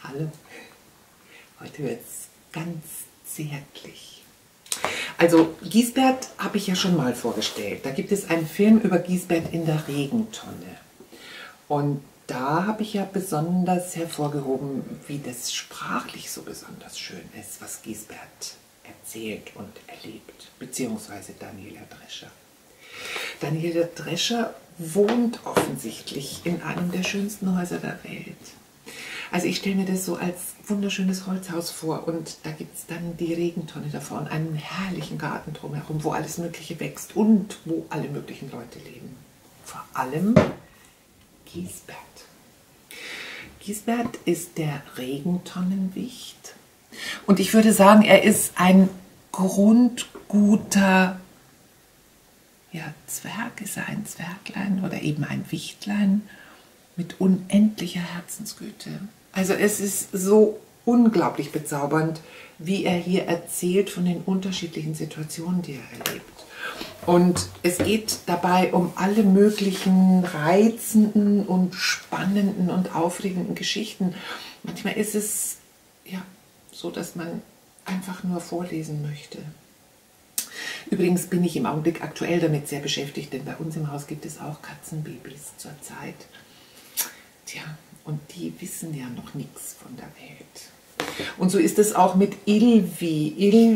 Hallo, heute wird es ganz zärtlich. Also Giesbert habe ich ja schon mal vorgestellt. Da gibt es einen Film über Giesbert in der Regentonne. Und da habe ich ja besonders hervorgehoben, wie das sprachlich so besonders schön ist, was Giesbert erzählt und erlebt, beziehungsweise Daniela Drescher. Daniela Drescher wohnt offensichtlich in einem der schönsten Häuser der Welt. Also ich stelle mir das so als wunderschönes Holzhaus vor und da gibt es dann die Regentonne davor und einen herrlichen Garten drumherum, wo alles Mögliche wächst und wo alle möglichen Leute leben. Vor allem Giesbert. Giesbert ist der Regentonnenwicht und ich würde sagen, er ist ein grundguter Zwerg, ist er ein Zwerglein oder eben ein Wichtlein mit unendlicher Herzensgüte. Also es ist so unglaublich bezaubernd, wie er hier erzählt von den unterschiedlichen Situationen, die er erlebt. Und es geht dabei um alle möglichen reizenden und spannenden und aufregenden Geschichten. Manchmal ist es ja so, dass man einfach nur vorlesen möchte. Übrigens bin ich im Augenblick aktuell damit sehr beschäftigt, denn bei uns im Haus gibt es auch Katzenbabys zurzeit. Tja, und die wissen ja noch nichts von der Welt. Und so ist es auch mit Ilvi.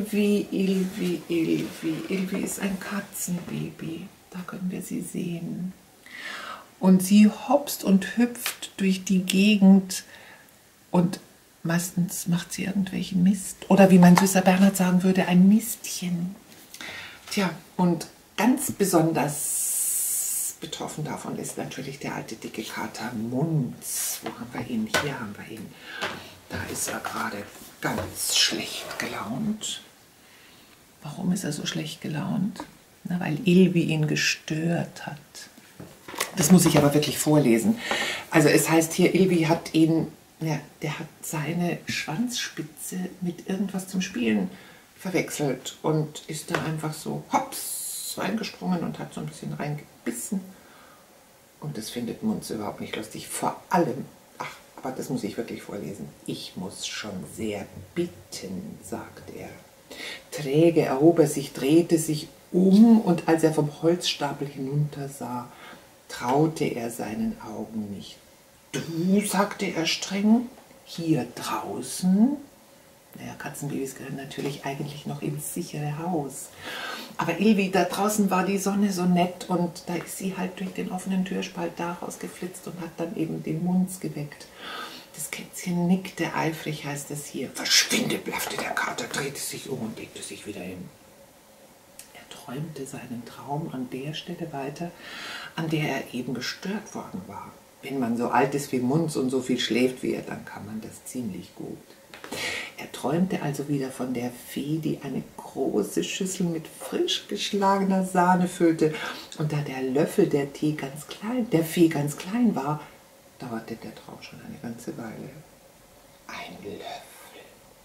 Ilvi ist ein Katzenbaby. Da können wir sie sehen. Und sie hopst und hüpft durch die Gegend und meistens macht sie irgendwelchen Mist. Oder wie mein süßer Bernhard sagen würde, ein Mistchen. Tja, und ganz besonders betroffen davon ist natürlich der alte dicke Kater Munz. Wo haben wir ihn? Hier haben wir ihn. Da ist er gerade ganz schlecht gelaunt. Warum ist er so schlecht gelaunt? Na, weil Ilvi ihn gestört hat. Das muss ich aber wirklich vorlesen. Also es heißt hier, Ilvi hat ihn, ja, der hat seine Schwanzspitze mit irgendwas zum Spielen verwechselt und ist da einfach so hops reingesprungen und hat so ein bisschen reingebissen. Und das findet Munz überhaupt nicht lustig. Vor allem, ach, aber das muss ich wirklich vorlesen. Ich muss schon sehr bitten, sagt er. Träge erhob er sich, drehte sich um und als er vom Holzstapel hinuntersah, traute er seinen Augen nicht. Du, sagte er streng, hier draußen? Naja, Katzenbabys gehören natürlich eigentlich noch ins sichere Haus. Aber Ilvi, da draußen war die Sonne so nett und da ist sie halt durch den offenen Türspalt da rausgeflitzt und hat dann eben den Munz geweckt. Das Kätzchen nickte eifrig, heißt es hier. Verschwinde, blaffte der Kater, drehte sich um und legte sich wieder hin. Er träumte seinen Traum an der Stelle weiter, an der er eben gestört worden war. Wenn man so alt ist wie Munz und so viel schläft wie er, dann kann man das ziemlich gut. Er träumte also wieder von der Fee, die eine große Schüssel mit frisch geschlagener Sahne füllte. Und da der Löffel der Fee ganz klein war, dauerte der Traum schon eine ganze Weile. Ein Löffel.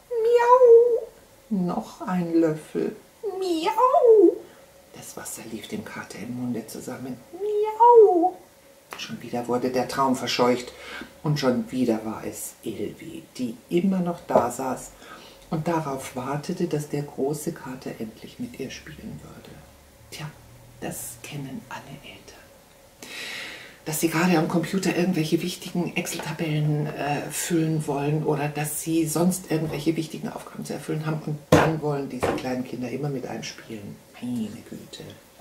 Miau. Noch ein Löffel. Miau. Das Wasser lief dem Kater im Munde zusammen. Miau. Schon wieder wurde der Traum verscheucht und schon wieder war es Ilvi, die immer noch da saß und darauf wartete, dass der große Kater endlich mit ihr spielen würde. Tja, das kennen alle Eltern. Dass sie gerade am Computer irgendwelche wichtigen Excel-Tabellen füllen wollen oder dass sie sonst irgendwelche wichtigen Aufgaben zu erfüllen haben und dann wollen diese kleinen Kinder immer mit einem spielen. Meine Güte.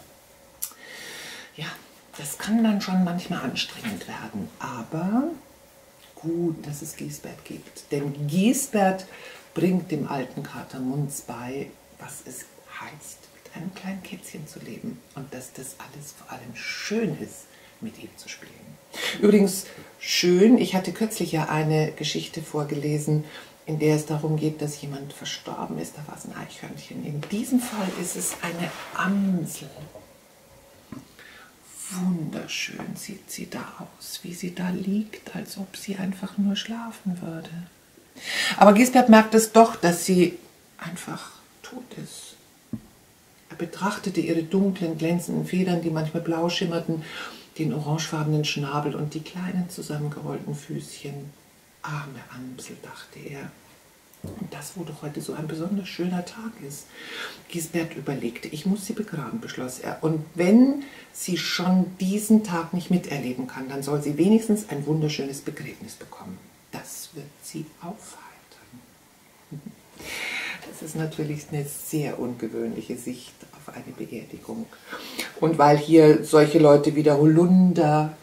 Ja. Das kann dann schon manchmal anstrengend werden, aber gut, dass es Giesbert gibt. Denn Giesbert bringt dem alten Kater Munz bei, was es heißt, mit einem kleinen Kätzchen zu leben. Und dass das alles vor allem schön ist, mit ihm zu spielen. Übrigens schön, ich hatte kürzlich ja eine Geschichte vorgelesen, in der es darum geht, dass jemand verstorben ist. Da war es ein Eichhörnchen. In diesem Fall ist es eine Amsel. Wunderschön sieht sie da aus, wie sie da liegt, als ob sie einfach nur schlafen würde. Aber Giesbert merkt es doch, dass sie einfach tot ist. Er betrachtete ihre dunklen, glänzenden Federn, die manchmal blau schimmerten, den orangefarbenen Schnabel und die kleinen zusammengerollten Füßchen. arme Amsel, dachte er. Und das, wo doch heute so ein besonders schöner Tag ist. Gisbert überlegte, ich muss sie begraben, beschloss er. Und wenn sie schon diesen Tag nicht miterleben kann, dann soll sie wenigstens ein wunderschönes Begräbnis bekommen. Das wird sie aufheitern. Das ist natürlich eine sehr ungewöhnliche Sicht auf eine Beerdigung. Und weil hier solche Leute wie der Holunder,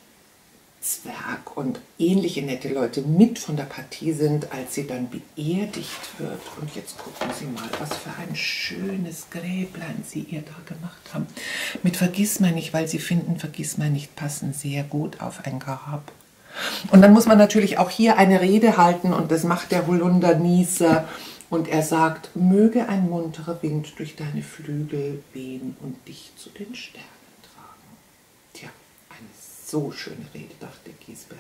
Zwerg und ähnliche nette Leute mit von der Partie sind, als sie dann beerdigt wird. Und jetzt gucken Sie mal, was für ein schönes Gräblein Sie ihr da gemacht haben. Mit Vergissmeinnicht, weil Sie finden, Vergissmeinnicht passen sehr gut auf ein Grab. Und dann muss man natürlich auch hier eine Rede halten und das macht der Holunder Nieser. Und er sagt, möge ein munterer Wind durch deine Flügel wehen und dich zu den Sternen tragen. Tja, eine so schöne Rede, dachte Gisbert.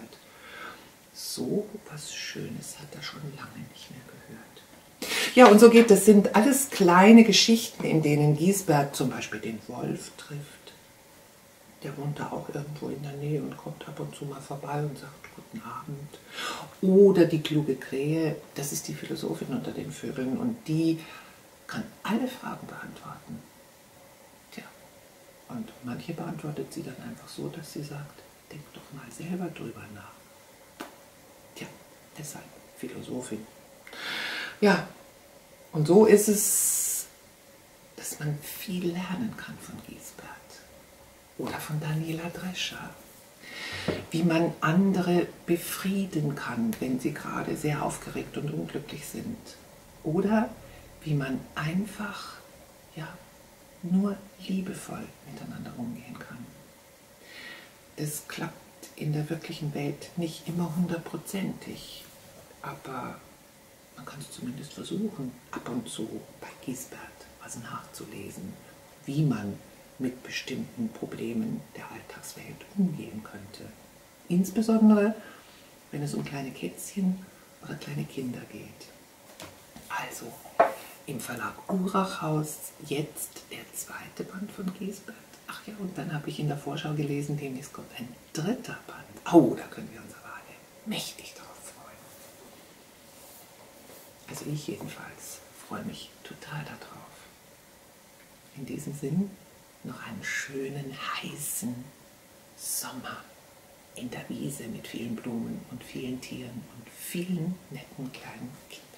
So was Schönes hat er schon lange nicht mehr gehört. Ja, und so geht es. Sind alles kleine Geschichten, in denen Gisbert zum Beispiel den Wolf trifft. Der wohnt da auch irgendwo in der Nähe und kommt ab und zu mal vorbei und sagt Guten Abend. Oder die kluge Krähe, das ist die Philosophin unter den Vögeln und die kann alle Fragen beantworten. Tja, und manche beantwortet sie dann einfach so, dass sie sagt, denk doch mal selber drüber nach. Tja, deshalb Philosophin. Ja, und so ist es, dass man viel lernen kann von Gisbert. Oder von Daniela Drescher, wie man andere befrieden kann, wenn sie gerade sehr aufgeregt und unglücklich sind. Oder wie man einfach, ja, nur liebevoll miteinander umgehen kann. Das klappt in der wirklichen Welt nicht immer 100%ig, aber man kann es zumindest versuchen, ab und zu bei Gisbert was nachzulesen, wie man mit bestimmten Problemen der Alltagswelt umgehen könnte. Insbesondere, wenn es um kleine Kätzchen oder kleine Kinder geht. Also, im Verlag Urachhaus jetzt der zweite Band von Gisbert. Ach ja, und dann habe ich in der Vorschau gelesen, demnächst kommt ein dritter Band. Oh, da können wir uns aber alle mächtig drauf freuen. Also ich jedenfalls freue mich total darauf. In diesem Sinn, noch einen schönen, heißen Sommer in der Wiese mit vielen Blumen und vielen Tieren und vielen netten kleinen Kindern.